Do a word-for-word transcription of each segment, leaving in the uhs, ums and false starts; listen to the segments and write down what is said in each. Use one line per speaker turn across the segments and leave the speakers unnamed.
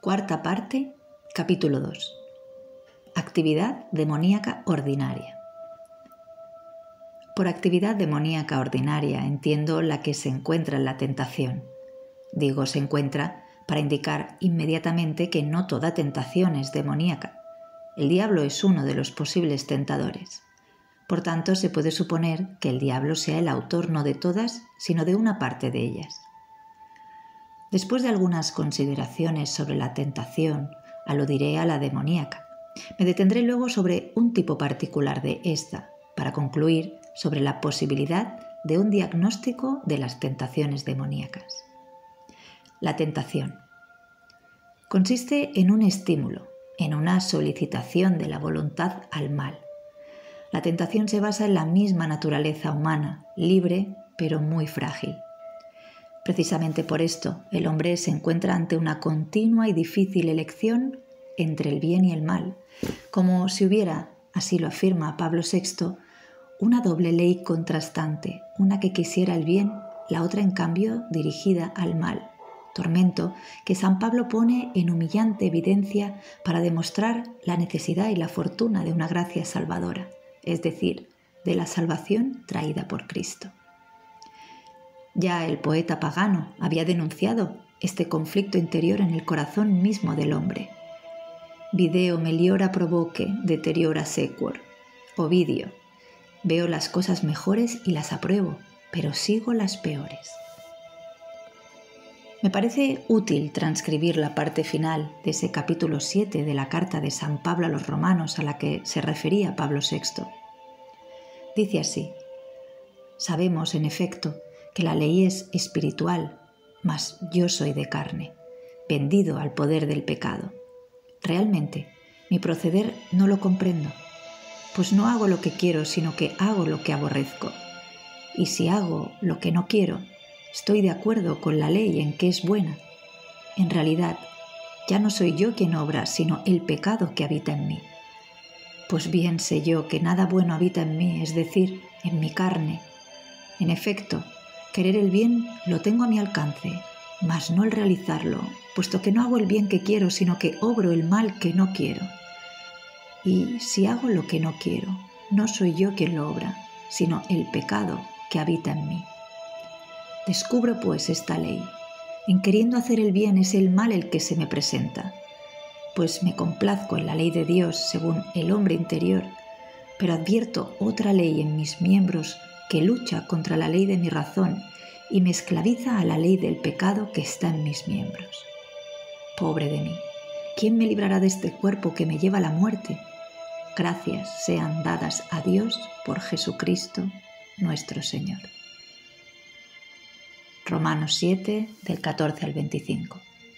Cuarta parte, capítulo dos. Actividad demoníaca ordinaria. Por actividad demoníaca ordinaria entiendo la que se encuentra en la tentación. Digo se encuentra para indicar inmediatamente que no toda tentación es demoníaca. El diablo es uno de los posibles tentadores. Por tanto, se puede suponer que el diablo sea el autor no de todas, sino de una parte de ellas. Después de algunas consideraciones sobre la tentación, aludiré a la demoníaca. Me detendré luego sobre un tipo particular de esta, para concluir sobre la posibilidad de un diagnóstico de las tentaciones demoníacas. La tentación consiste en un estímulo, en una solicitación de la voluntad al mal. La tentación se basa en la misma naturaleza humana, libre pero muy frágil. Precisamente por esto, el hombre se encuentra ante una continua y difícil elección entre el bien y el mal, como si hubiera, así lo afirma Pablo sexto, una doble ley contrastante, una que quisiera el bien, la otra en cambio dirigida al mal, tormento que San Pablo pone en humillante evidencia para demostrar la necesidad y la fortuna de una gracia salvadora, es decir, de la salvación traída por Cristo. Ya el poeta pagano había denunciado este conflicto interior en el corazón mismo del hombre. Video meliora provoque, deteriora sequor. Ovidio. Veo las cosas mejores y las apruebo, pero sigo las peores. Me parece útil transcribir la parte final de ese capítulo siete de la carta de San Pablo a los Romanos a la que se refería Pablo sexto. Dice así: sabemos, en efecto, que la ley es espiritual, mas yo soy de carne, vendido al poder del pecado. Realmente, mi proceder no lo comprendo, pues no hago lo que quiero, sino que hago lo que aborrezco. Y si hago lo que no quiero, estoy de acuerdo con la ley en que es buena. En realidad, ya no soy yo quien obra, sino el pecado que habita en mí. Pues bien sé yo que nada bueno habita en mí, es decir, en mi carne. En efecto, querer el bien lo tengo a mi alcance, mas no el realizarlo, puesto que no hago el bien que quiero, sino que obro el mal que no quiero. Y si hago lo que no quiero, no soy yo quien lo obra, sino el pecado que habita en mí. Descubro pues esta ley. En queriendo hacer el bien es el mal el que se me presenta, pues me complazco en la ley de Dios según el hombre interior, pero advierto otra ley en mis miembros que lucha contra la ley de mi razón y me esclaviza a la ley del pecado que está en mis miembros. Pobre de mí, ¿quién me librará de este cuerpo que me lleva a la muerte? Gracias sean dadas a Dios por Jesucristo nuestro Señor. Romanos siete, del catorce al veinticinco.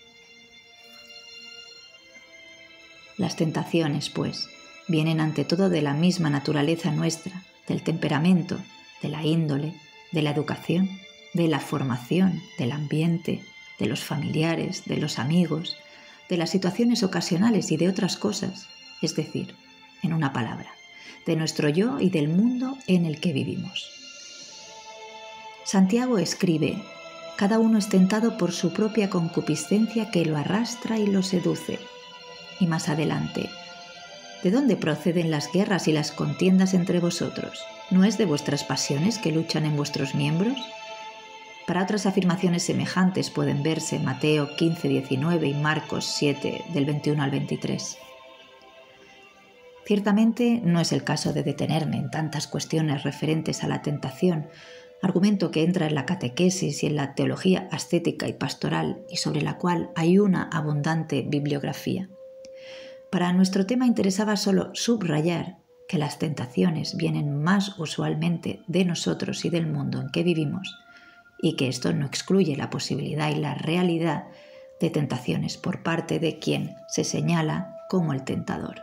Las tentaciones, pues, vienen ante todo de la misma naturaleza nuestra, del temperamento, de la índole, de la educación, de la formación, del ambiente, de los familiares, de los amigos, de las situaciones ocasionales y de otras cosas, es decir, en una palabra, de nuestro yo y del mundo en el que vivimos. Santiago escribe: cada uno es tentado por su propia concupiscencia que lo arrastra y lo seduce. Y más adelante: ¿de dónde proceden las guerras y las contiendas entre vosotros? ¿No es de vuestras pasiones que luchan en vuestros miembros? Para otras afirmaciones semejantes pueden verse Mateo quince, diecinueve y Marcos siete, del veintiuno al veintitrés. Ciertamente no es el caso de detenerme en tantas cuestiones referentes a la tentación, argumento que entra en la catequesis y en la teología ascética y pastoral y sobre la cual hay una abundante bibliografía. Para nuestro tema interesaba solo subrayar que las tentaciones vienen más usualmente de nosotros y del mundo en que vivimos, y que esto no excluye la posibilidad y la realidad de tentaciones por parte de quien se señala como el tentador.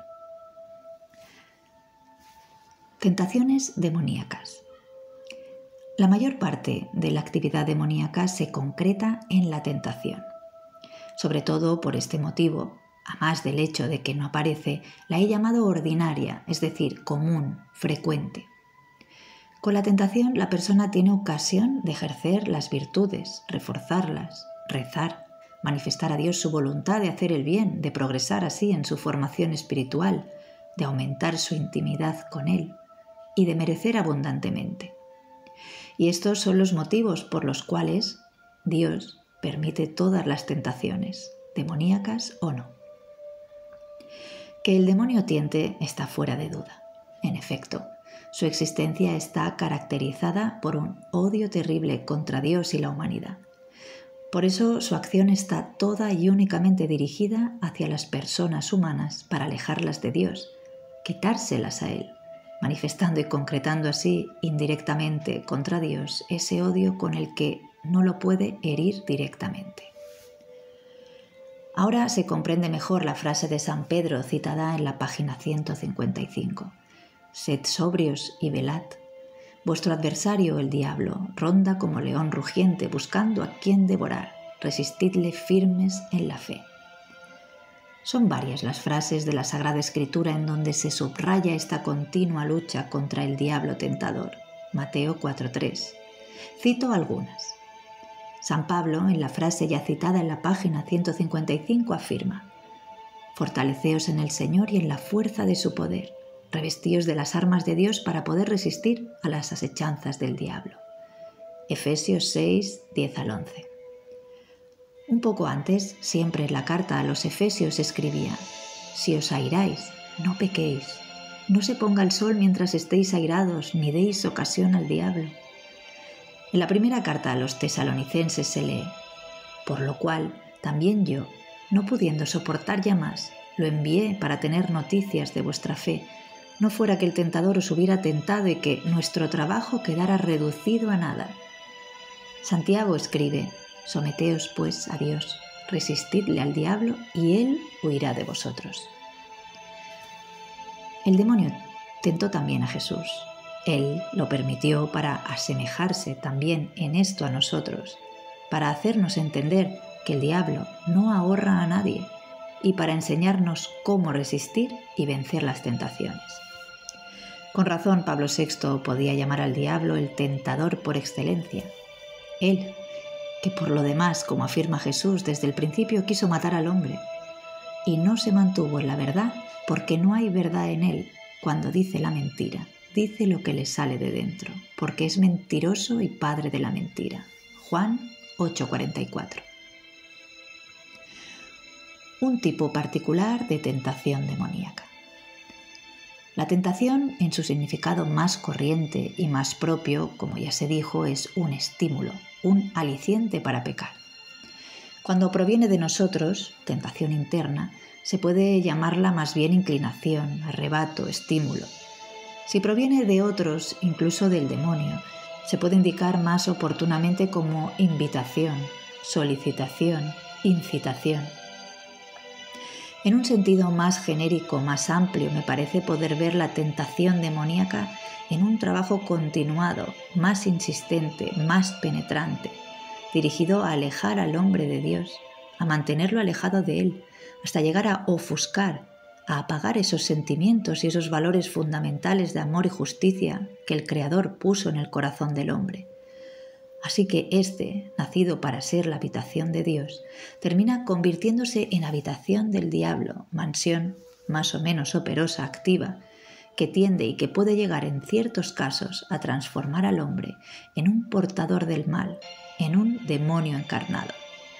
Tentaciones demoníacas. La mayor parte de la actividad demoníaca se concreta en la tentación. Sobre todo por este motivo, a más del hecho de que no aparece, la he llamado ordinaria, es decir, común, frecuente. Con la tentación la persona tiene ocasión de ejercer las virtudes, reforzarlas, rezar, manifestar a Dios su voluntad de hacer el bien, de progresar así en su formación espiritual, de aumentar su intimidad con Él y de merecer abundantemente. Y estos son los motivos por los cuales Dios permite todas las tentaciones, demoníacas o no. Que el demonio tiente está fuera de duda. En efecto, su existencia está caracterizada por un odio terrible contra Dios y la humanidad. Por eso su acción está toda y únicamente dirigida hacia las personas humanas para alejarlas de Dios, quitárselas a Él, manifestando y concretando así indirectamente contra Dios ese odio con el que no lo puede herir directamente. Ahora se comprende mejor la frase de San Pedro citada en la página ciento cincuenta y cinco. Sed sobrios y velad. Vuestro adversario, el diablo, ronda como león rugiente buscando a quien devorar. Resistidle firmes en la fe. Son varias las frases de la Sagrada Escritura en donde se subraya esta continua lucha contra el diablo tentador. Mateo cuatro tres. Cito algunas. San Pablo, en la frase ya citada en la página ciento cincuenta y cinco, afirma: Fortaleceos en el Señor y en la fuerza de su poder. Revestíos de las armas de Dios para poder resistir a las asechanzas del diablo. Efesios seis, diez al once. Un poco antes, siempre en la carta a los Efesios escribía: Si os airáis, no pequéis. No se ponga el sol mientras estéis airados, ni deis ocasión al diablo. En la primera carta a los tesalonicenses se lee: Por lo cual, también yo, no pudiendo soportar ya más, lo envié para tener noticias de vuestra fe, no fuera que el tentador os hubiera tentado y que nuestro trabajo quedara reducido a nada. Santiago escribe: Someteos pues a Dios, resistidle al diablo y él huirá de vosotros. El demonio tentó también a Jesús. Él lo permitió para asemejarse también en esto a nosotros, para hacernos entender que el diablo no ahorra a nadie y para enseñarnos cómo resistir y vencer las tentaciones. Con razón, Pablo sexto podía llamar al diablo el tentador por excelencia. Él, que por lo demás, como afirma Jesús, desde el principio quiso matar al hombre, y no se mantuvo en la verdad porque no hay verdad en él. Cuando dice la mentira, dice lo que le sale de dentro, porque es mentiroso y padre de la mentira. Juan ocho cuarenta y cuatro. Un tipo particular de tentación demoníaca. La tentación, en su significado más corriente y más propio, como ya se dijo, es un estímulo, un aliciente para pecar. Cuando proviene de nosotros, tentación interna, se puede llamarla más bien inclinación, arrebato, estímulo. Si proviene de otros, incluso del demonio, se puede indicar más oportunamente como invitación, solicitación, incitación. En un sentido más genérico, más amplio, me parece poder ver la tentación demoníaca en un trabajo continuado, más insistente, más penetrante, dirigido a alejar al hombre de Dios, a mantenerlo alejado de él, hasta llegar a ofuscar, a apagar esos sentimientos y esos valores fundamentales de amor y justicia que el Creador puso en el corazón del hombre. Así que éste, nacido para ser la habitación de Dios, termina convirtiéndose en habitación del diablo, mansión más o menos operosa, activa, que tiende y que puede llegar en ciertos casos a transformar al hombre en un portador del mal, en un demonio encarnado.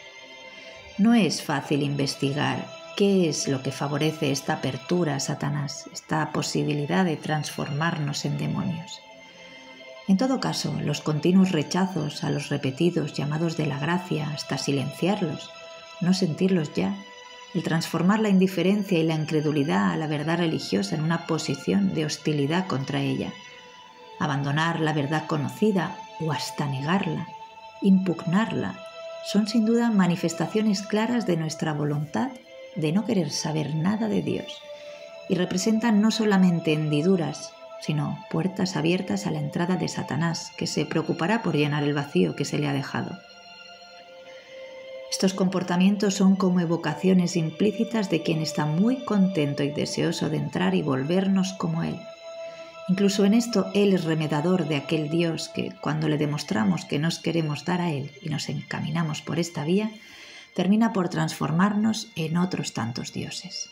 No es fácil investigar qué es lo que favorece esta apertura a Satanás, esta posibilidad de transformarnos en demonios. En todo caso, los continuos rechazos a los repetidos llamados de la gracia hasta silenciarlos, no sentirlos ya, el transformar la indiferencia y la incredulidad a la verdad religiosa en una posición de hostilidad contra ella, abandonar la verdad conocida o hasta negarla, impugnarla, son sin duda manifestaciones claras de nuestra voluntad de no querer saber nada de Dios y representan no solamente hendiduras, sino puertas abiertas a la entrada de Satanás, que se preocupará por llenar el vacío que se le ha dejado. Estos comportamientos son como evocaciones implícitas de quien está muy contento y deseoso de entrar y volvernos como Él. Incluso en esto Él es remedador de aquel Dios que, cuando le demostramos que nos queremos dar a Él y nos encaminamos por esta vía, termina por transformarnos en otros tantos dioses.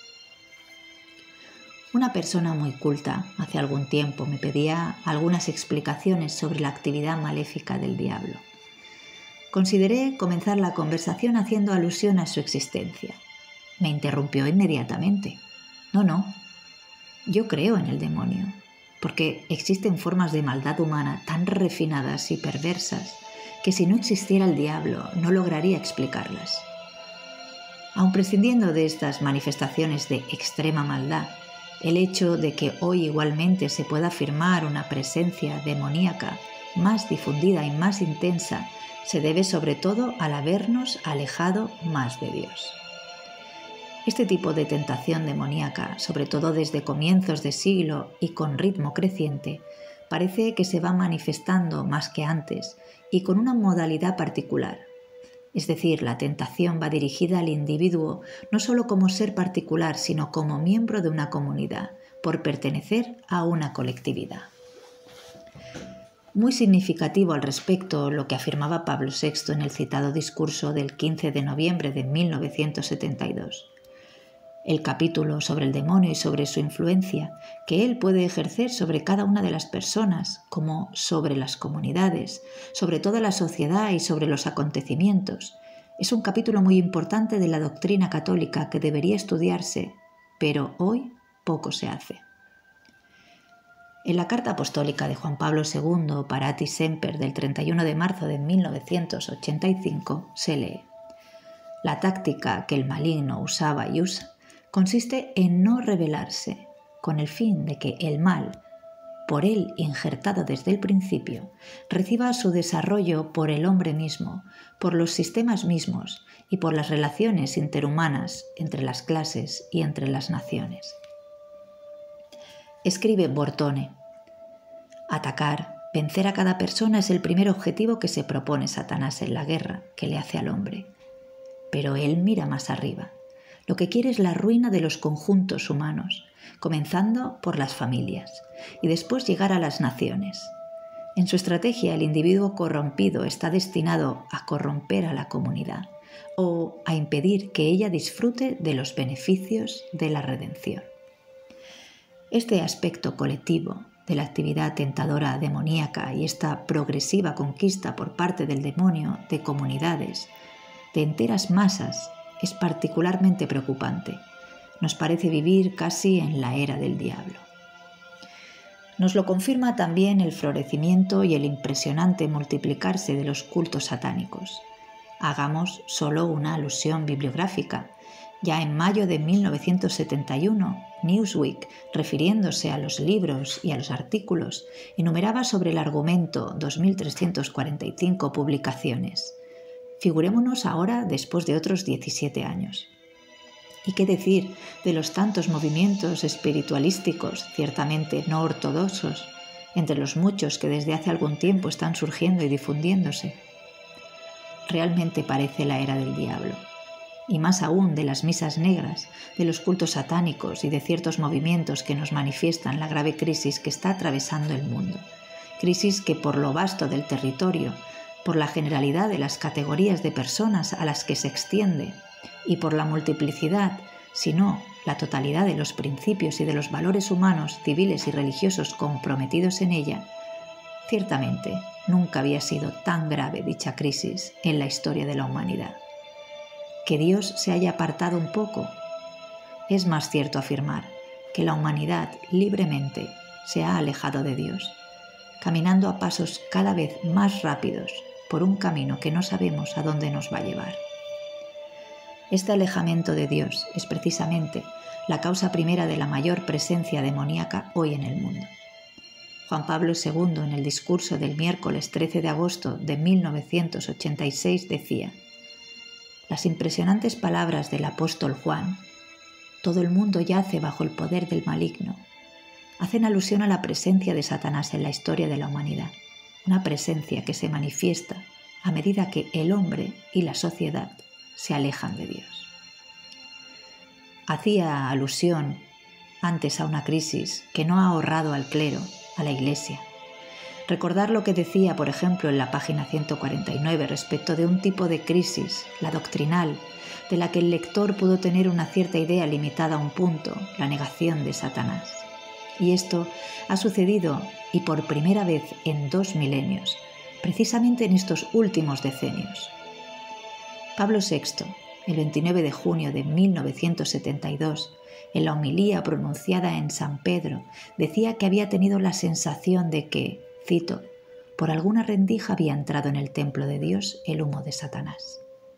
Una persona muy culta hace algún tiempo me pedía algunas explicaciones sobre la actividad maléfica del diablo. Consideré comenzar la conversación haciendo alusión a su existencia. Me interrumpió inmediatamente. No, no, yo creo en el demonio, porque existen formas de maldad humana tan refinadas y perversas que si no existiera el diablo no lograría explicarlas. Aun prescindiendo de estas manifestaciones de extrema maldad, el hecho de que hoy igualmente se pueda afirmar una presencia demoníaca más difundida y más intensa se debe sobre todo al habernos alejado más de Dios. Este tipo de tentación demoníaca, sobre todo desde comienzos de siglo y con ritmo creciente, parece que se va manifestando más que antes y con una modalidad particular. Es decir, la tentación va dirigida al individuo no solo como ser particular, sino como miembro de una comunidad, por pertenecer a una colectividad. Muy significativo al respecto lo que afirmaba Pablo sexto en el citado discurso del quince de noviembre de mil novecientos setenta y dos. El capítulo sobre el demonio y sobre su influencia que él puede ejercer sobre cada una de las personas, como sobre las comunidades, sobre toda la sociedad y sobre los acontecimientos, es un capítulo muy importante de la doctrina católica que debería estudiarse, pero hoy poco se hace. En la carta apostólica de Juan Pablo segundo, Parati Semper, del treinta y uno de marzo de mil novecientos ochenta y cinco, se lee: la táctica que el maligno usaba y usa consiste en no rebelarse, con el fin de que el mal, por él injertado desde el principio, reciba su desarrollo por el hombre mismo, por los sistemas mismos y por las relaciones interhumanas entre las clases y entre las naciones. Escribe Bortone: atacar, vencer a cada persona es el primer objetivo que se propone Satanás en la guerra que le hace al hombre. Pero él mira más arriba. Lo que quiere es la ruina de los conjuntos humanos, comenzando por las familias, y después llegar a las naciones. En su estrategia, el individuo corrompido está destinado a corromper a la comunidad o a impedir que ella disfrute de los beneficios de la redención. Este aspecto colectivo de la actividad tentadora demoníaca y esta progresiva conquista por parte del demonio de comunidades, de enteras masas, es particularmente preocupante. Nos parece vivir casi en la era del diablo. Nos lo confirma también el florecimiento y el impresionante multiplicarse de los cultos satánicos. Hagamos solo una alusión bibliográfica. Ya en mayo de mil novecientos setenta y uno, Newsweek, refiriéndose a los libros y a los artículos, enumeraba sobre el argumento dos mil trescientas cuarenta y cinco publicaciones. Figurémonos ahora después de otros diecisiete años. ¿Y qué decir de los tantos movimientos espiritualísticos, ciertamente no ortodoxos, entre los muchos que desde hace algún tiempo están surgiendo y difundiéndose? Realmente parece la era del diablo, y más aún de las misas negras, de los cultos satánicos y de ciertos movimientos que nos manifiestan la grave crisis que está atravesando el mundo. Crisis que por lo vasto del territorio, por la generalidad de las categorías de personas a las que se extiende y por la multiplicidad, si no la totalidad de los principios y de los valores humanos, civiles y religiosos comprometidos en ella, ciertamente nunca había sido tan grave dicha crisis en la historia de la humanidad. ¿Que Dios se haya apartado un poco? Es más cierto afirmar que la humanidad libremente se ha alejado de Dios, caminando a pasos cada vez más rápidos por un camino que no sabemos a dónde nos va a llevar. Este alejamiento de Dios es precisamente la causa primera de la mayor presencia demoníaca hoy en el mundo. Juan Pablo segundo, en el discurso del miércoles trece de agosto de mil novecientos ochenta y seis, decía: las impresionantes palabras del apóstol Juan, todo el mundo yace bajo el poder del maligno, hacen alusión a la presencia de Satanás en la historia de la humanidad, una presencia que se manifiesta a medida que el hombre y la sociedad se alejan de Dios. Hacía alusión antes a una crisis que no ha ahorrado al clero, a la Iglesia. Recordar lo que decía, por ejemplo, en la página ciento cuarenta y nueve respecto de un tipo de crisis, la doctrinal, de la que el lector pudo tener una cierta idea limitada a un punto, la negación de Satanás. Y esto ha sucedido, y por primera vez en dos milenios, precisamente en estos últimos decenios. Pablo sexto, el veintinueve de junio de mil novecientos setenta y dos, en la homilía pronunciada en San Pedro, decía que había tenido la sensación de que, cito, por alguna rendija había entrado en el templo de Dios el humo de Satanás.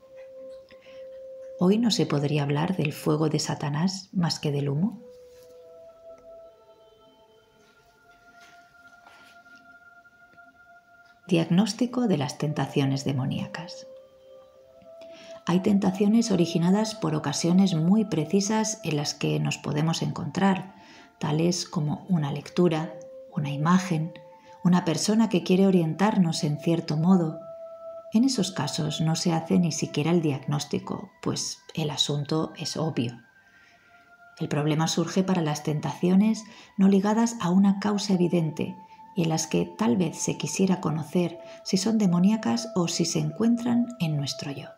¿Hoy no se podría hablar del fuego de Satanás más que del humo? Diagnóstico de las tentaciones demoníacas. Hay tentaciones originadas por ocasiones muy precisas en las que nos podemos encontrar, tales como una lectura, una imagen, una persona que quiere orientarnos en cierto modo. En esos casos no se hace ni siquiera el diagnóstico, pues el asunto es obvio. El problema surge para las tentaciones no ligadas a una causa evidente y en las que tal vez se quisiera conocer si son demoníacas o si se encuentran en nuestro yo.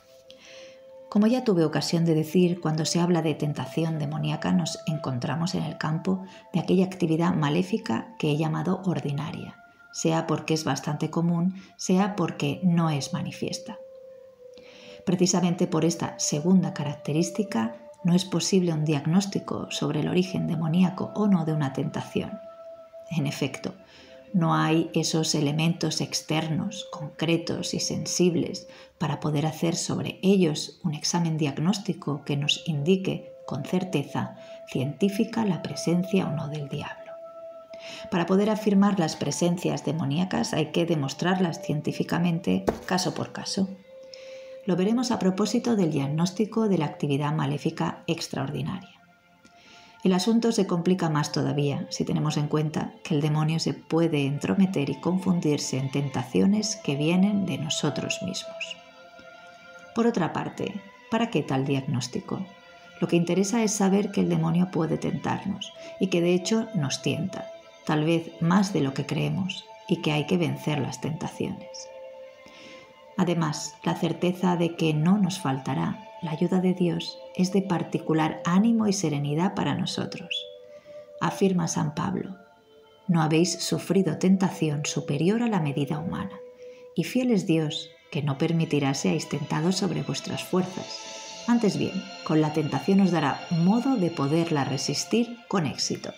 Como ya tuve ocasión de decir, cuando se habla de tentación demoníaca nos encontramos en el campo de aquella actividad maléfica que he llamado ordinaria, sea porque es bastante común, sea porque no es manifiesta. Precisamente por esta segunda característica no es posible un diagnóstico sobre el origen demoníaco o no de una tentación. En efecto, no hay esos elementos externos, concretos y sensibles para poder hacer sobre ellos un examen diagnóstico que nos indique con certeza científica la presencia o no del diablo. Para poder afirmar las presencias demoníacas hay que demostrarlas científicamente caso por caso. Lo veremos a propósito del diagnóstico de la actividad maléfica extraordinaria. El asunto se complica más todavía si tenemos en cuenta que el demonio se puede entrometer y confundirse en tentaciones que vienen de nosotros mismos. Por otra parte, ¿para qué tal diagnóstico? Lo que interesa es saber que el demonio puede tentarnos y que de hecho nos tienta, tal vez más de lo que creemos, y que hay que vencer las tentaciones. Además, la certeza de que no nos faltará la ayuda de Dios es de particular ánimo y serenidad para nosotros. Afirma San Pablo: no habéis sufrido tentación superior a la medida humana, y fiel es Dios, que no permitirá seáis tentados sobre vuestras fuerzas. Antes bien, con la tentación os dará modo de poderla resistir con éxito.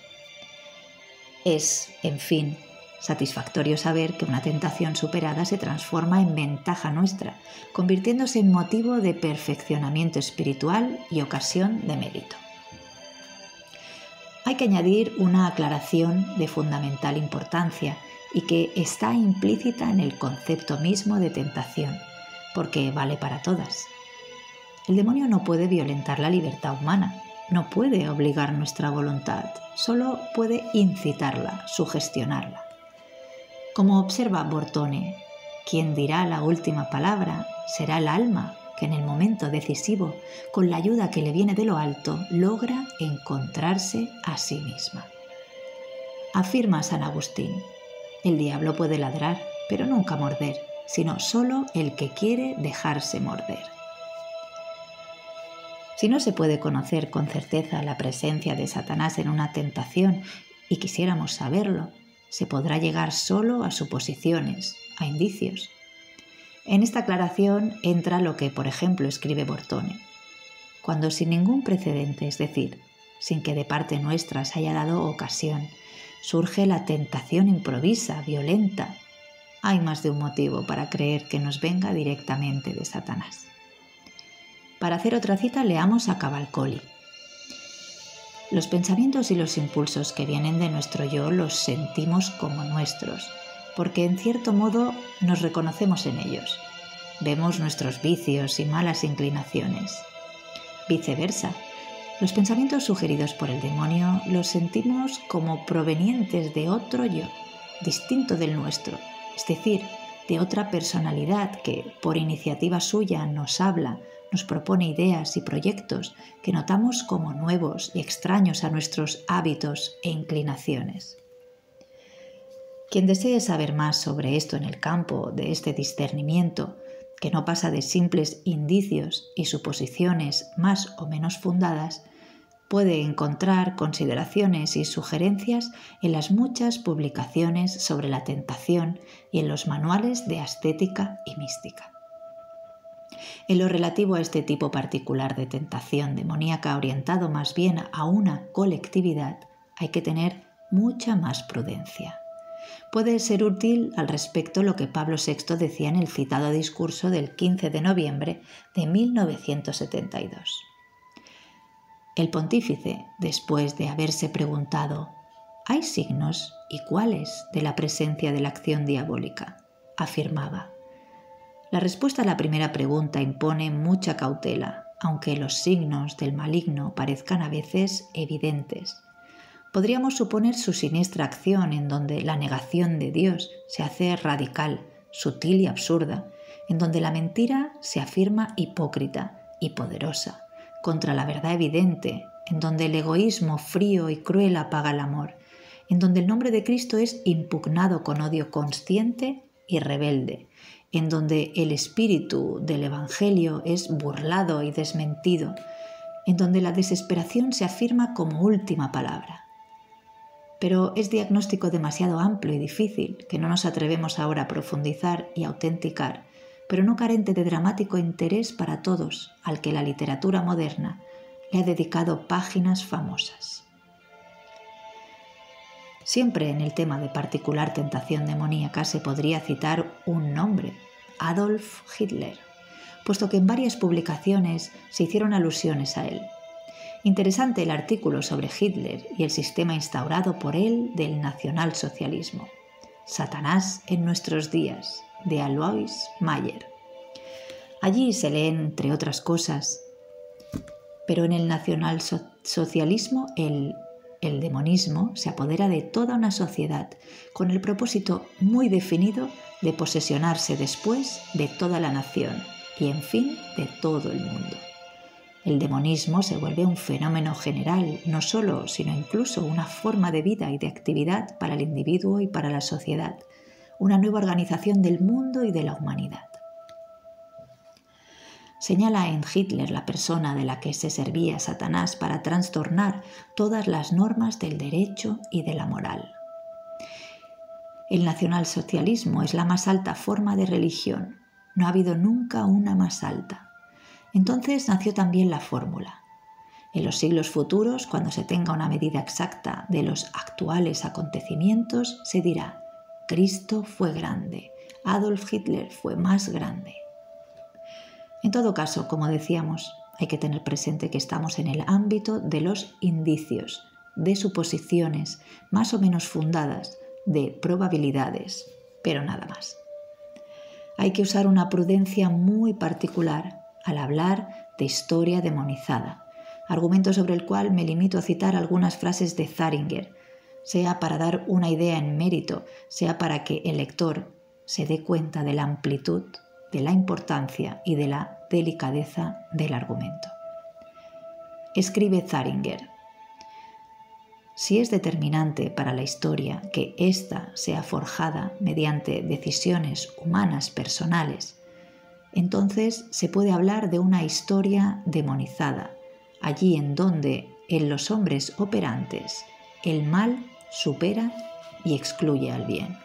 Es, en fin, satisfactorio saber que una tentación superada se transforma en ventaja nuestra, convirtiéndose en motivo de perfeccionamiento espiritual y ocasión de mérito. Hay que añadir una aclaración de fundamental importancia y que está implícita en el concepto mismo de tentación, porque vale para todas. El demonio no puede violentar la libertad humana, no puede obligar nuestra voluntad, solo puede incitarla, sugestionarla. Como observa Bortone, quien dirá la última palabra será el alma que en el momento decisivo, con la ayuda que le viene de lo alto, logra encontrarse a sí misma. Afirma San Agustín: el diablo puede ladrar, pero nunca morder, sino solo el que quiere dejarse morder. Si no se puede conocer con certeza la presencia de Satanás en una tentación y quisiéramos saberlo, se podrá llegar solo a suposiciones, a indicios. En esta aclaración entra lo que, por ejemplo, escribe Bortone: cuando sin ningún precedente, es decir, sin que de parte nuestra se haya dado ocasión, surge la tentación improvisa, violenta, hay más de un motivo para creer que nos venga directamente de Satanás. Para hacer otra cita, leamos a Cavalcoli: los pensamientos y los impulsos que vienen de nuestro yo los sentimos como nuestros, porque en cierto modo nos reconocemos en ellos. Vemos nuestros vicios y malas inclinaciones. Viceversa, los pensamientos sugeridos por el demonio los sentimos como provenientes de otro yo, distinto del nuestro, es decir, de otra personalidad que, por iniciativa suya, nos habla, nos propone ideas y proyectos que notamos como nuevos y extraños a nuestros hábitos e inclinaciones. Quien desee saber más sobre esto en el campo de este discernimiento, que no pasa de simples indicios y suposiciones más o menos fundadas, puede encontrar consideraciones y sugerencias en las muchas publicaciones sobre la tentación y en los manuales de ascética y mística. En lo relativo a este tipo particular de tentación demoníaca orientado más bien a una colectividad, hay que tener mucha más prudencia. Puede ser útil al respecto lo que Pablo sexto decía en el citado discurso del quince de noviembre de mil novecientos setenta y dos. El pontífice, después de haberse preguntado ¿hay signos y cuáles de la presencia de la acción diabólica?, afirmaba: la respuesta a la primera pregunta impone mucha cautela, aunque los signos del maligno parezcan a veces evidentes. Podríamos suponer su siniestra acción en donde la negación de Dios se hace radical, sutil y absurda, en donde la mentira se afirma hipócrita y poderosa, contra la verdad evidente, en donde el egoísmo frío y cruel apaga el amor, en donde el nombre de Cristo es impugnado con odio consciente y rebelde, en donde el espíritu del Evangelio es burlado y desmentido, en donde la desesperación se afirma como última palabra. Pero es diagnóstico demasiado amplio y difícil que no nos atrevemos ahora a profundizar y autenticar, pero no carente de dramático interés para todos, al que la literatura moderna le ha dedicado páginas famosas. Siempre en el tema de particular tentación demoníaca se podría citar un nombre: Adolf Hitler, puesto que en varias publicaciones se hicieron alusiones a él. Interesante el artículo sobre Hitler y el sistema instaurado por él del nacionalsocialismo. Satanás en nuestros días, de Alois Mayer. Allí se leen, entre otras cosas, pero en el nacionalsocialismo el, el demonismo se apodera de toda una sociedad con el propósito muy definido de posesionarse después de toda la nación y, en fin, de todo el mundo. El demonismo se vuelve un fenómeno general, no solo, sino incluso una forma de vida y de actividad para el individuo y para la sociedad, una nueva organización del mundo y de la humanidad. Señala en Hitler la persona de la que se servía Satanás para trastornar todas las normas del derecho y de la moral. El nacionalsocialismo es la más alta forma de religión. No ha habido nunca una más alta. Entonces nació también la fórmula. En los siglos futuros, cuando se tenga una medida exacta de los actuales acontecimientos, se dirá: Cristo fue grande, Adolf Hitler fue más grande. En todo caso, como decíamos, hay que tener presente que estamos en el ámbito de los indicios, de suposiciones más o menos fundadas, de probabilidades, pero nada más. Hay que usar una prudencia muy particular al hablar de historia demonizada, argumento sobre el cual me limito a citar algunas frases de Zaringer, sea para dar una idea en mérito, sea para que el lector se dé cuenta de la amplitud, de la importancia y de la delicadeza del argumento. Escribe Zaringer: si es determinante para la historia que ésta sea forjada mediante decisiones humanas personales, entonces se puede hablar de una historia demonizada, allí en donde en los hombres operantes el mal supera y excluye al bien.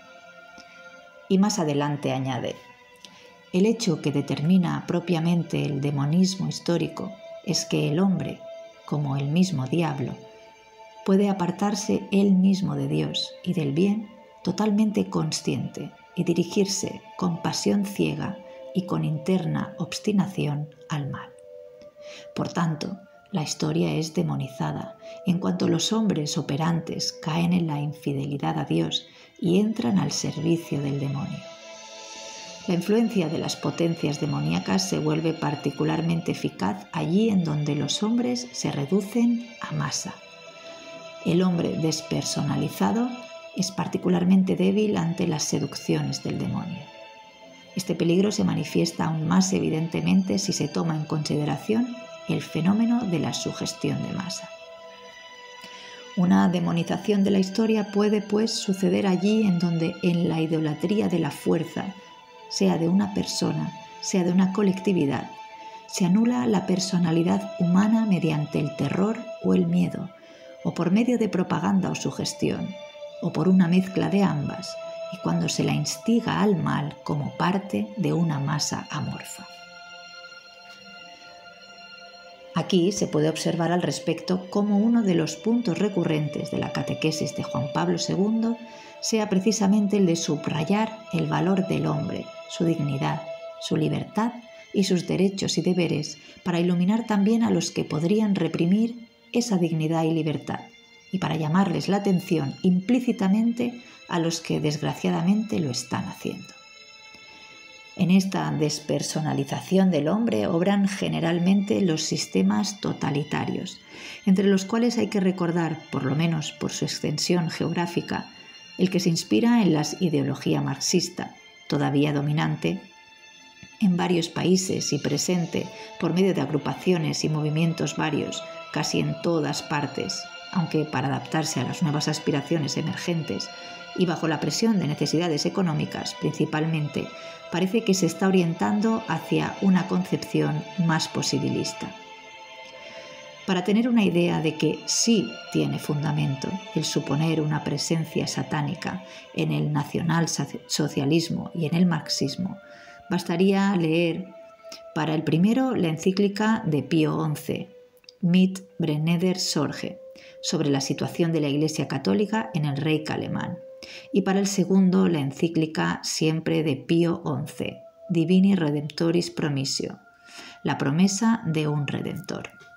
Y más adelante añade: el hecho que determina propiamente el demonismo histórico es que el hombre, como el mismo diablo, puede apartarse él mismo de Dios y del bien totalmente consciente y dirigirse con pasión ciega y con interna obstinación al mal. Por tanto, la historia es demonizada en cuanto los hombres operantes caen en la infidelidad a Dios y entran al servicio del demonio. La influencia de las potencias demoníacas se vuelve particularmente eficaz allí en donde los hombres se reducen a masa. El hombre despersonalizado es particularmente débil ante las seducciones del demonio. Este peligro se manifiesta aún más evidentemente si se toma en consideración el fenómeno de la sugestión de masa. Una demonización de la historia puede, pues, suceder allí en donde en la idolatría de la fuerza, sea de una persona, sea de una colectividad, se anula la personalidad humana mediante el terror o el miedo, o por medio de propaganda o sugestión, o por una mezcla de ambas, y cuando se la instiga al mal como parte de una masa amorfa. Aquí se puede observar al respecto cómo uno de los puntos recurrentes de la catequesis de Juan Pablo segundo sea precisamente el de subrayar el valor del hombre, su dignidad, su libertad y sus derechos y deberes, para iluminar también a los que podrían reprimir esa dignidad y libertad, y para llamarles la atención implícitamente a los que desgraciadamente lo están haciendo. En esta despersonalización del hombre obran generalmente los sistemas totalitarios, entre los cuales hay que recordar, por lo menos por su extensión geográfica, el que se inspira en la ideología marxista, todavía dominante en varios países y presente por medio de agrupaciones y movimientos varios, casi en todas partes, aunque para adaptarse a las nuevas aspiraciones emergentes y bajo la presión de necesidades económicas principalmente, parece que se está orientando hacia una concepción más posibilista. Para tener una idea de que sí tiene fundamento el suponer una presencia satánica en el nacionalsocialismo y en el marxismo, bastaría leer para el primero la encíclica de Pío once, Mit Brennender Sorge, sobre la situación de la Iglesia Católica en el Reich alemán, y para el segundo la encíclica siempre de Pío once, Divini Redemptoris Promissio, la promesa de un Redentor.